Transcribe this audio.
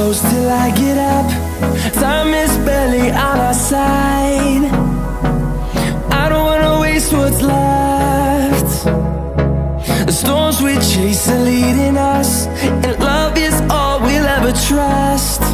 close till I get up. Time is barely on our side. I don't wanna waste what's left. The storms we chase are leading us, and love is all we'll ever trust.